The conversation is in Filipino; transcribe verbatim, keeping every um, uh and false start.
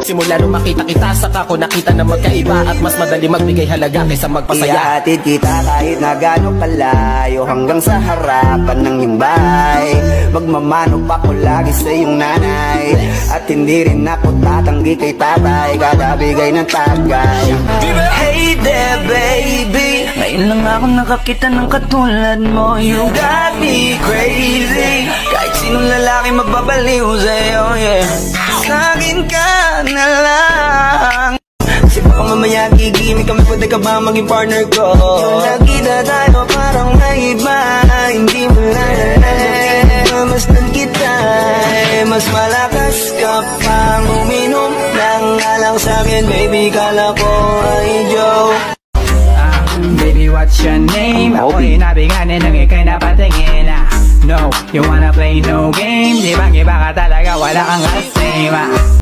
Simula nung makita kita, saka ko nakita na magkaiba. At mas madali magbigay halaga kaysa magpasaya. Ihahatid kita kahit na gano'ng kalayo, hanggang sa harapan ng iyong bahay. Magmamano pa ko lagi sa iyong nanay, at hindi rin ako tatanggi kay tatay, kada bigay ng tagay. Hey there baby, ngayon lang ako nakakita ng katulad mo. You got me crazy, kahit sinong lalaki mababaliw sa'yo, yeah. Sa'kin ka na lang, kasi baka mamaya gigimik kami, pwede ka ba maging partner ko? Yung nakita tayo parang naiba, hindi mo lang mastan kita, eh. Mas malakas ka pang uminom ng alang sa'kin, baby, kala ko ay joke. uh, Baby, what's your name? Ako inabiganin ng ikay napatingin. uh, No, you wanna play no game? Di bang iba ka talaga, wala kang kasama.